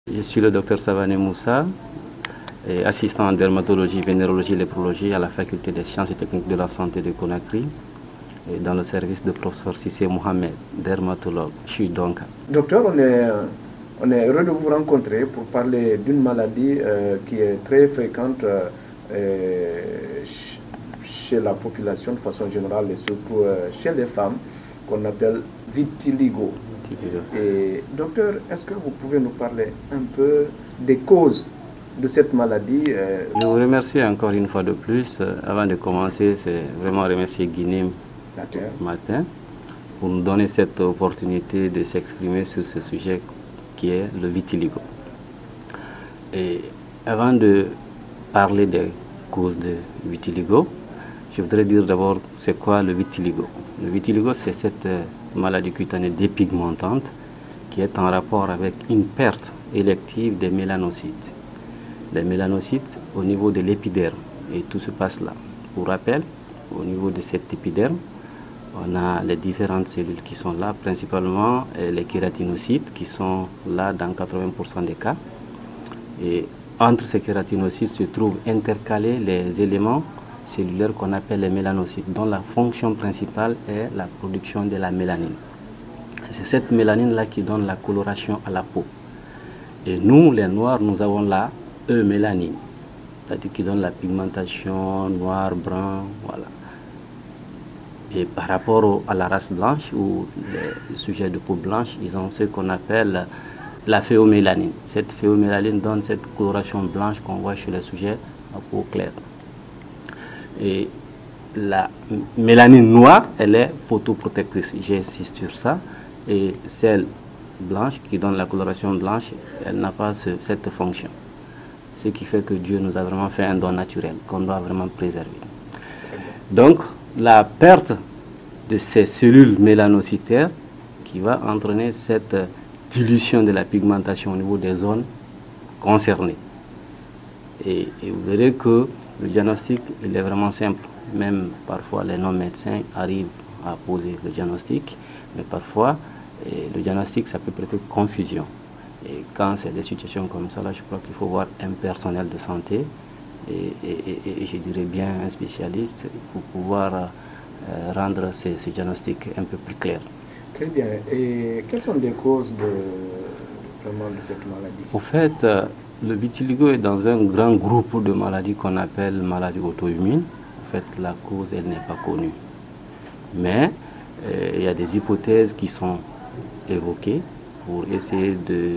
Je suis le docteur Savané Moussa, assistant en dermatologie, vénérologie et léphrologie à la faculté des sciences et techniques de la santé de Conakry, et dans le service de professeur Sissé Mohamed, dermatologue. Je suis donc. Docteur, on est heureux de vous rencontrer pour parler d'une maladie qui est très fréquente chez la population de façon générale et surtout chez les femmes, qu'on appelle vitiligo. Et docteur, est-ce que vous pouvez nous parler un peu des causes de cette maladie? Je vous remercie encore une fois de plus. Avant de commencer, c'est vraiment remercier Guinim Matin pour nous donner cette opportunité de s'exprimer sur ce sujet qui est le vitiligo. Et avant de parler des causes de vitiligo, je voudrais dire d'abord c'est quoi le vitiligo. Le vitiligo, c'est cette maladie cutanée dépigmentante qui est en rapport avec une perte élective des mélanocytes. Les mélanocytes au niveau de l'épiderme, et tout se passe là. Pour rappel, au niveau de cet épiderme, on a les différentes cellules qui sont là, principalement les kératinocytes qui sont là dans 80% des cas. Et entre ces kératinocytes se trouvent intercalés les éléments cellulaires qu'on appelle les mélanocytes, dont la fonction principale est la production de la mélanine. C'est cette mélanine-là qui donne la coloration à la peau. Et nous, les noirs, nous avons la eumélanine, c'est-à-dire qui donne la pigmentation noir, brun, voilà. Et par rapport à la race blanche ou les sujets de peau blanche, ils ont ce qu'on appelle la phéomélanine. Cette phéomélanine donne cette coloration blanche qu'on voit chez les sujets à peau claire. Et la mélanine noire, elle est photoprotectrice, j'insiste sur ça. Et celle blanche, qui donne la coloration blanche, elle n'a pas cette fonction. Ce qui fait que Dieu nous a vraiment fait un don naturel qu'on doit vraiment préserver. Donc, la perte de ces cellules mélanocytaires qui va entraîner cette dilution de la pigmentation au niveau des zones concernées. Et vous verrez que le diagnostic, il est vraiment simple. Même parfois, les non-médecins arrivent à poser le diagnostic, mais parfois, le diagnostic, ça peut prêter confusion. Et quand c'est des situations comme ça, là, je crois qu'il faut voir un personnel de santé et je dirais bien un spécialiste pour pouvoir rendre ce diagnostic un peu plus clair. Très bien. Et quelles sont les causes vraiment de cette maladie? En fait, le vitiligo est dans un grand groupe de maladies qu'on appelle maladies auto-immunes. En fait, la cause, elle n'est pas connue. Mais il y a des hypothèses qui sont évoquées pour essayer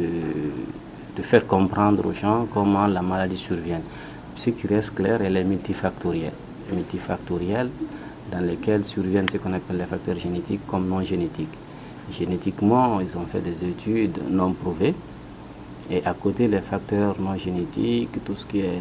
de faire comprendre aux gens comment la maladie survient. Ce qui reste clair, elle est multifactorielle. Multifactorielle dans lesquelles surviennent ce qu'on appelle les facteurs génétiques comme non génétiques. Génétiquement, ils ont fait des études non prouvées. Et à côté, les facteurs non génétiques, tout ce qui est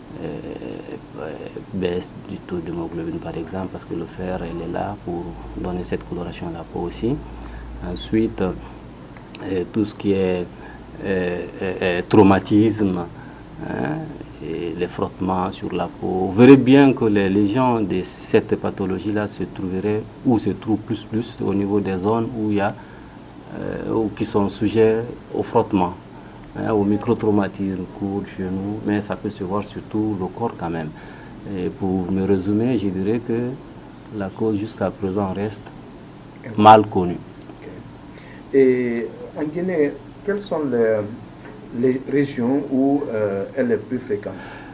baisse du taux d'hémoglobine par exemple, parce que le fer, il est là pour donner cette coloration à la peau aussi. Ensuite, tout ce qui est traumatisme, et les frottements sur la peau. Vous verrez bien que les lésions de cette pathologie-là se trouveraient ou se trouvent plus au niveau des zones où il y a ou qui sont sujets au frottement, au microtraumatisme, coude, genou, mais ça peut se voir sur tout le corps quand même. Et pour me résumer, je dirais que la cause jusqu'à présent reste mal connue. Okay. Et en Guinée, quelles sont les régions où elle est plus fréquente?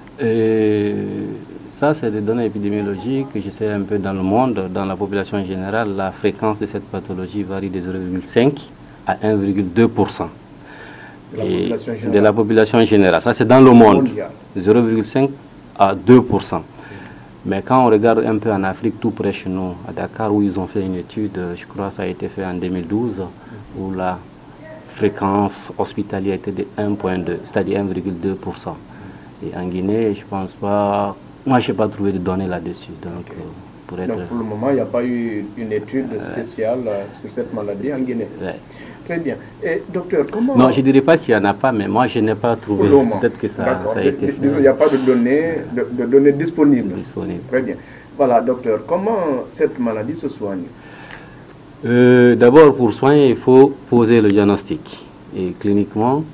Ça, c'est des données épidémiologiques que je sais un peu dans le monde. Dans la population générale, la fréquence de cette pathologie varie de 0,5 à 1,2%. De la population générale. Ça, c'est dans le monde. 0,5 à 2%. Mais quand on regarde un peu en Afrique, tout près chez nous, à Dakar, où ils ont fait une étude, je crois que ça a été fait en 2012, où la fréquence hospitalière était de 1,2, c'est-à-dire 1,2%. Et en Guinée, je pense pas, moi je n'ai pas trouvé de données là-dessus. Donc, pour le moment, il n'y a pas eu une étude spéciale sur cette maladie en Guinée. Ouais. Très bien. Et docteur, comment... Non, je ne dirais pas qu'il n'y en a pas, mais moi je n'ai pas trouvé. Peut-être que ça a été fait. Il n'y a pas de données disponibles. Disponibles. Très bien. Voilà, docteur, comment cette maladie se soigne? D'abord, pour soigner, il faut poser le diagnostic. Et cliniquement,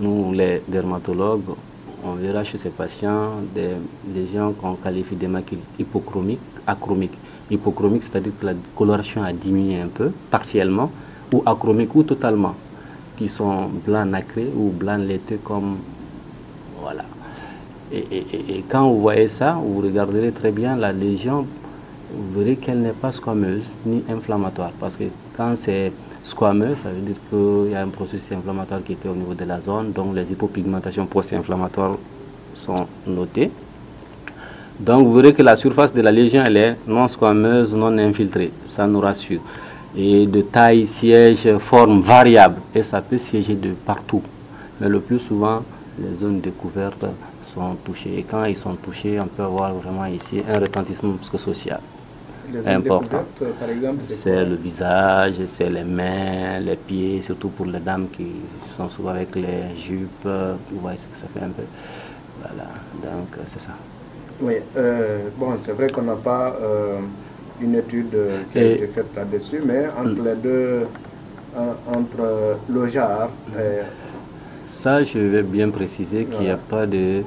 nous les dermatologues, on verra chez ces patients des lésions qu'on qualifie de macules hypochromiques, achromiques. Hypochromique, c'est-à-dire que la coloration a diminué un peu, partiellement, ou achromique ou totalement, qui sont blancs nacrés ou blancs laiteux comme... Voilà. Et quand vous voyez ça, vous regarderez très bien la lésion, vous verrez qu'elle n'est pas squameuse ni inflammatoire. Parce que quand c'est squameux, ça veut dire qu'il y a un processus inflammatoire qui était au niveau de la zone, donc les hypopigmentations post-inflammatoires sont notées. Donc vous verrez que la surface de la lésion, elle est non squameuse, non infiltrée. Ça nous rassure. Et de taille, siège, forme variable. Et ça peut siéger de partout. Mais le plus souvent, les zones découvertes sont touchées. Et quand ils sont touchés, on peut avoir vraiment ici un retentissement psychosocial. Les zones découvertes, par exemple, c'est le visage, c'est les mains, les pieds, surtout pour les dames qui sont souvent avec les jupes. Vous voyez ce que ça fait un peu. Voilà, donc c'est ça. Oui, bon, c'est vrai qu'on n'a pas une étude qui a été faite là-dessus, mais entre les deux, entre l'OJAR et... Ça, je vais bien préciser qu'il n'y a pas de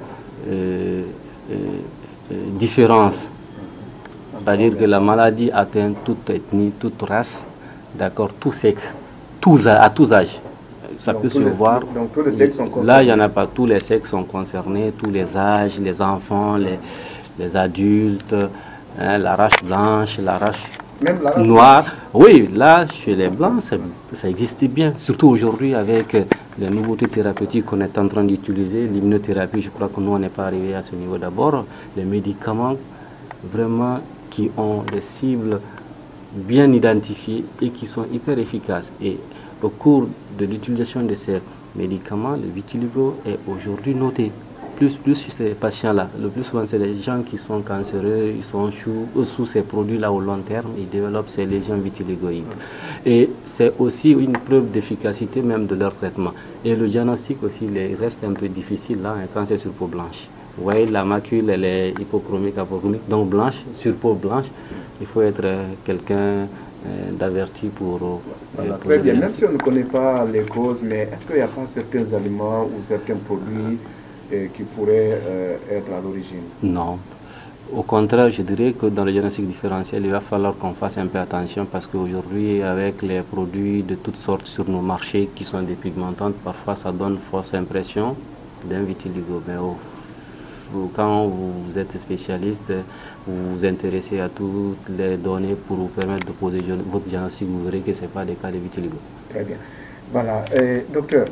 différence. C'est-à-dire que la maladie atteint toute ethnie, toute race, d'accord, tout sexe, à tous âges. Ça donc peut se voir. Donc tous les sexes sont concernés. Là, il n'y en a pas. Tous les sexes sont concernés, tous les âges, les enfants, les adultes, hein, la race blanche, la race noire. Oui, là, chez les blancs, ça existe bien. Surtout aujourd'hui avec les nouveautés thérapeutiques qu'on est en train d'utiliser. L'immunothérapie, je crois que nous, on n'est pas arrivé à ce niveau d'abord. Les médicaments, vraiment, qui ont des cibles bien identifiées et qui sont hyper efficaces. Et au cours de l'utilisation de ces médicaments, le vitiligo est aujourd'hui noté. Plus chez ces patients-là. Le plus souvent, c'est les gens qui sont cancéreux, ils sont sous ces produits-là au long terme, ils développent ces lésions vitiligoïdes. Et c'est aussi une preuve d'efficacité même de leur traitement. Et le diagnostic aussi, il reste un peu difficile là, quand c'est sur peau blanche. Vous voyez, la macule, elle est hypochromique, apopchromique, donc blanche, sur peau blanche. Il faut être quelqu'un d'averti pour... Voilà, très bien, même si on ne connaît pas les causes, mais est-ce qu'il n'y a pas certains aliments ou certains produits qui pourraient être à l'origine? Non. Au contraire, je dirais que dans le diagnostic différentiel, il va falloir qu'on fasse un peu attention parce qu'aujourd'hui, avec les produits de toutes sortes sur nos marchés qui sont dépigmentants, parfois ça donne fausse impression d'un vitiligo. Mais quand vous êtes spécialiste, vous vous intéressez à toutes les données pour vous permettre de poser votre diagnostic, vous verrez que ce n'est pas des cas de vitiligo. Très bien. Voilà. Docteur,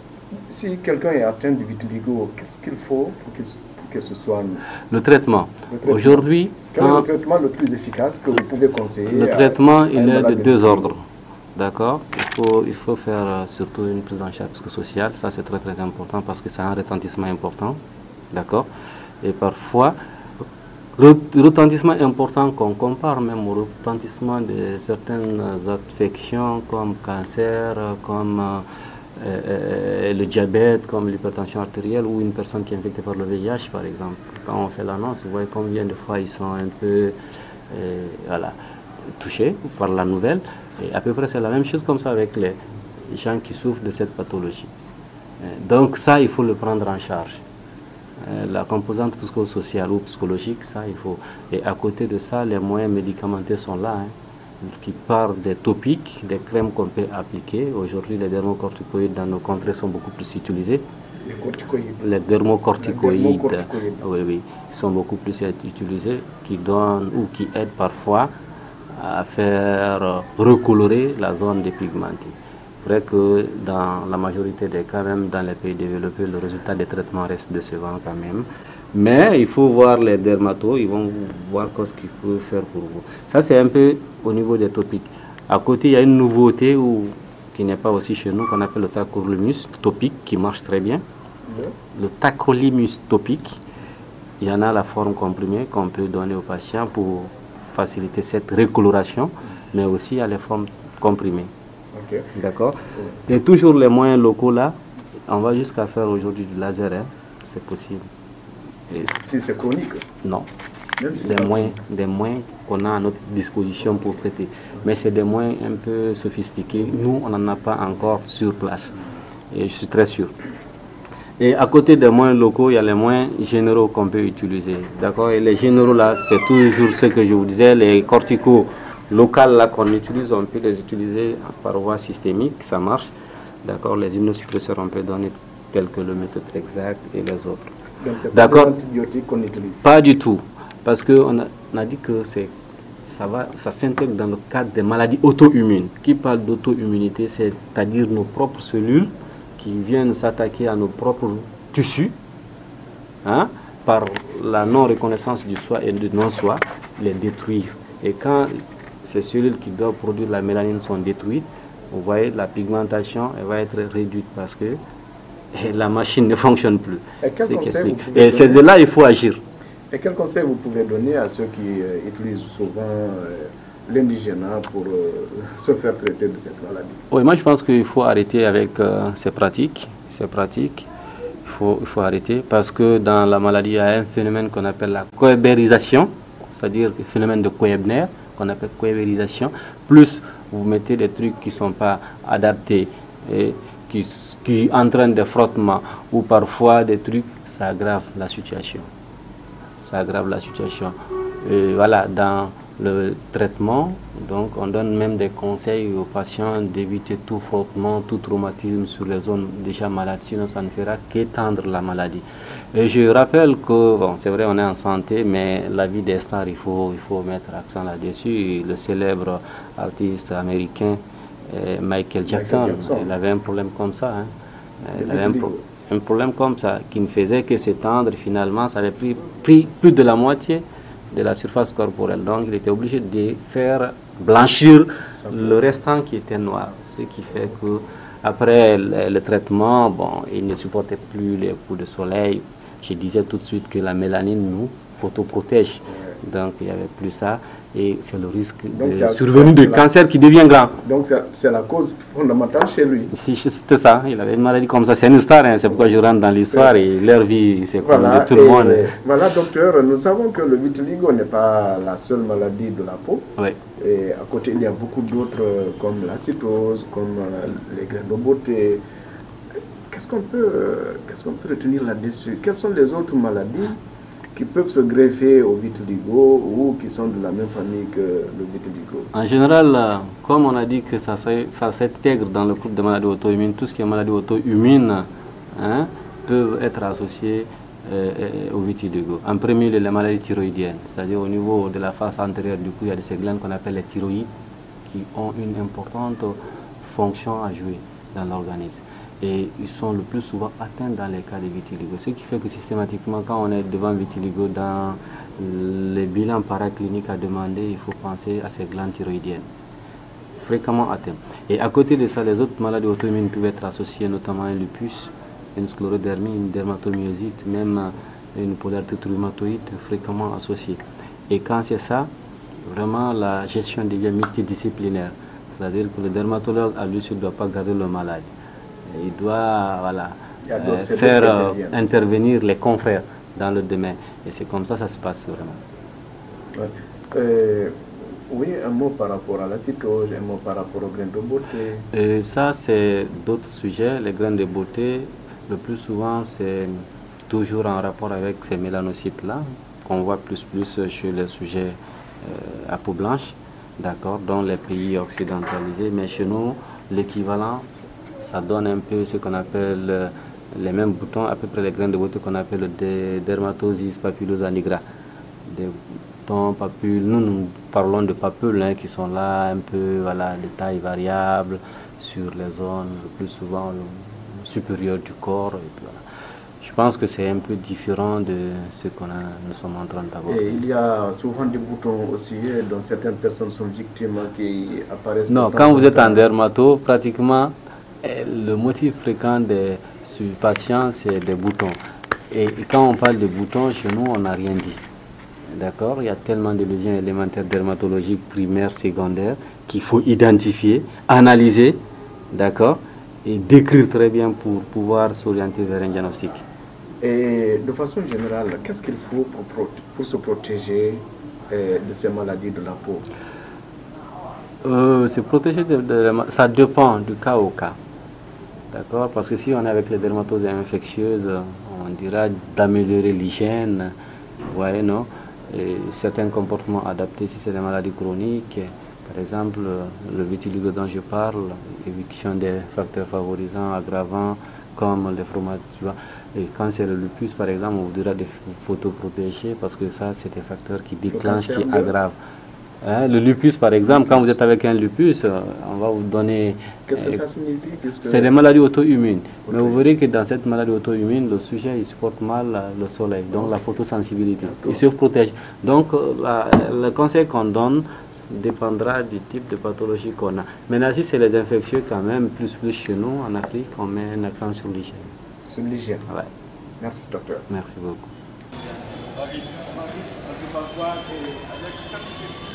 si quelqu'un est atteint de vitiligo, qu'est-ce qu'il faut pour que ce soit le traitement. Aujourd'hui, quel est le traitement le plus efficace que vous pouvez conseiller? Le traitement, il est de deux ordres. D'accord? Il faut faire surtout une prise en charge psychosociale. Ça, c'est très, très important parce que ça a un retentissement important. D'accord? Et parfois, retentissement important qu'on compare même au retentissement de certaines affections comme cancer, comme le diabète, comme l'hypertension artérielle ou une personne qui est infectée par le VIH par exemple. Quand on fait l'annonce, vous voyez combien de fois ils sont un peu touchés par la nouvelle. Et à peu près c'est la même chose comme ça avec les gens qui souffrent de cette pathologie. Donc ça, il faut le prendre en charge. La composante psychosociale ou psychologique, ça il faut. Et à côté de ça, les moyens médicamenteux sont là, qui partent des topiques, des crèmes qu'on peut appliquer. Aujourd'hui, les dermocorticoïdes dans nos contrées sont beaucoup plus utilisés. Les dermocorticoïdes, oui, sont beaucoup plus utilisés, qui donnent ou qui aident parfois à faire recolorer la zone dépigmentée. Vrai que dans la majorité des cas, même dans les pays développés, le résultat des traitements reste décevant quand même. Mais il faut voir les dermatos, ils vont voir ce qu'ils peuvent faire pour vous. Ça, c'est un peu au niveau des topiques. À côté, il y a une nouveauté qui n'est pas aussi chez nous, qu'on appelle le tacrolimus topique, qui marche très bien. Le tacrolimus topique, il y en a la forme comprimée qu'on peut donner aux patients pour faciliter cette recoloration, mais aussi il y a les formes comprimées. Okay. D'accord. Et toujours les moyens locaux là, on va jusqu'à faire aujourd'hui du laser, hein. C'est possible. Si c'est chronique? Non. C'est des moyens qu'on a à notre disposition pour traiter. Mais c'est des moyens un peu sophistiqués. Nous, on n'en a pas encore sur place. Et je suis très sûr. Et à côté des moyens locaux, il y a les moyens généraux qu'on peut utiliser. D'accord? Et les généraux là, c'est toujours ce que je vous disais, les corticaux locaux là qu'on utilise, on peut les utiliser par voie systémique, ça marche. D'accord? Les immunosuppresseurs, on peut donner telles que le méthode exact et les autres. Donc c'est pas des antibiotiques qu'on utilise? Pas du tout. Parce qu'on a dit que ça s'intègre dans le cadre des maladies auto-immunes. Qui parle d'auto-immunité, c'est-à-dire nos propres cellules qui viennent s'attaquer à nos propres tissus, hein, par la non-reconnaissance du soi et du non-soi, les détruire. Et quand ces cellules qui doivent produire la mélanine sont détruites, vous voyez, la pigmentation elle va être réduite parce que la machine ne fonctionne plus. Et c'est de là qu'il faut agir. Et quel conseil vous pouvez donner à ceux qui utilisent souvent l'indigénat pour se faire traiter de cette maladie? Oui, moi je pense qu'il faut arrêter avec ces pratiques. Il faut arrêter parce que dans la maladie, il y a un phénomène qu'on appelle la coébérisation, c'est-à-dire le phénomène de Koebner, qu'on appelle coébérisation. Plus vous mettez des trucs qui ne sont pas adaptés et qui entraînent des frottements ou parfois des trucs, ça aggrave la situation. Ça aggrave la situation. Et voilà, dans le traitement, donc on donne même des conseils aux patients d'éviter tout frottement, tout traumatisme sur les zones déjà malades, sinon ça ne fera qu'étendre la maladie. Et je rappelle que, bon, c'est vrai, on est en santé, mais la vie des stars, il faut mettre accent là-dessus. Le célèbre artiste américain Michael Jackson, il avait un problème comme ça. Hein. Il avait un problème comme ça, qui ne faisait que s'étendre. Finalement, ça avait pris plus de la moitié de la surface corporelle. Donc, il était obligé de faire blanchir le restant qui était noir. Ce qui fait que après le traitement, bon, il ne supportait plus les coups de soleil. Je disais tout de suite que la mélanine nous photoprotège. Donc, il n'y avait plus ça. Et c'est le risque de survenue de cancer qui devient grand. Donc c'est la cause fondamentale chez lui. C'était ça, il avait une maladie comme ça. C'est une star, hein. C'est pourquoi je rentre dans l'histoire et leur vie, c'est comme de tout le monde. Voilà, docteur, nous savons que le vitiligo n'est pas la seule maladie de la peau. Oui. Et à côté, il y a beaucoup d'autres comme la cytose, comme les graines de beauté. Qu'est-ce qu'on peut retenir là-dessus? Quelles sont les autres maladies qui peuvent se greffer au vitiligo ou qui sont de la même famille que le vitiligo? En général, comme on a dit que ça s'intègre dans le groupe de maladies auto-immunes, tout ce qui est maladie auto-immune hein, peuvent être associées au vitiligo. En premier lieu, les maladies thyroïdiennes, c'est-à-dire au niveau de la face antérieure du cou, il y a ces glandes qu'on appelle les thyroïdes qui ont une importante fonction à jouer dans l'organisme. Et ils sont le plus souvent atteints dans les cas de vitiligo. Ce qui fait que systématiquement, quand on est devant vitiligo, dans les bilans paracliniques à demander, il faut penser à ces glandes thyroïdiennes, fréquemment atteintes. Et à côté de ça, les autres maladies auto-immunes peuvent être associées, notamment un lupus, une sclérodermie, une dermatomyosite, même une polyarthrite rhumatoïde, fréquemment associée. Et quand c'est ça, vraiment la gestion devient multidisciplinaire. C'est-à-dire que le dermatologue, à lui seul, ne doit pas garder le malade. Il doit faire intervenir les confrères dans le domaine. Et c'est comme ça que ça se passe vraiment. Ouais. Oui, un mot par rapport à la cytose, un mot par rapport aux graines de beauté. Et ça, c'est d'autres sujets. Les graines de beauté, le plus souvent, c'est toujours en rapport avec ces mélanocytes-là, qu'on voit plus chez les sujets à peau blanche, d'accord, dans les pays occidentalisés. Mais chez nous, l'équivalent, ça donne un peu ce qu'on appelle les mêmes boutons, à peu près les graines de beauté qu'on appelle des dermatosis papulosa nigra. Des boutons, papules, nous parlons de papules hein, qui sont là un peu, voilà, de taille variable sur les zones, le plus souvent supérieures du corps. Et puis, voilà. Je pense que c'est un peu différent de ce que nous sommes en train d'avoir. Et il y a souvent des boutons aussi dont certaines personnes sont victimes qui apparaissent. Non, quand vous êtes en dermato, pratiquement, le motif fréquent des patients, c'est des boutons. Et quand on parle de boutons, chez nous, on n'a rien dit. D'accord? Il y a tellement de lésions élémentaires dermatologiques, primaires, secondaires, qu'il faut identifier, analyser, d'accord? Et décrire très bien pour pouvoir s'orienter vers un diagnostic. Et de façon générale, qu'est-ce qu'il faut pour se protéger de ces maladies de la peau? Se protéger ça dépend du cas au cas. D'accord? Parce que si on est avec les dermatoses infectieuses, on dira d'améliorer l'hygiène, vous voyez, non? Et certains comportements adaptés si c'est des maladies chroniques. Par exemple, le vitiligo dont je parle, l'éviction des facteurs favorisants, aggravants, comme les fromages, tu vois. Et quand c'est le lupus, par exemple, on vous dira des photos protégées parce que ça, c'est des facteurs qui déclenchent, qui aggravent. Hein, le lupus, par exemple, quand vous êtes avec un lupus, on va vous donner... Qu'est-ce que ça signifie? C'est des maladies auto-immunes. Mais vous verrez que dans cette maladie auto-immune, le sujet il supporte mal le soleil, donc la photosensibilité. Il se protège. Donc le conseil qu'on donne dépendra du type de pathologie qu'on a. Maintenant, si c'est les infectieux, quand même, plus chez nous, en Afrique, on met un accent sur l'hygiène. Sur l'hygiène. Ouais. Merci, docteur. Merci beaucoup.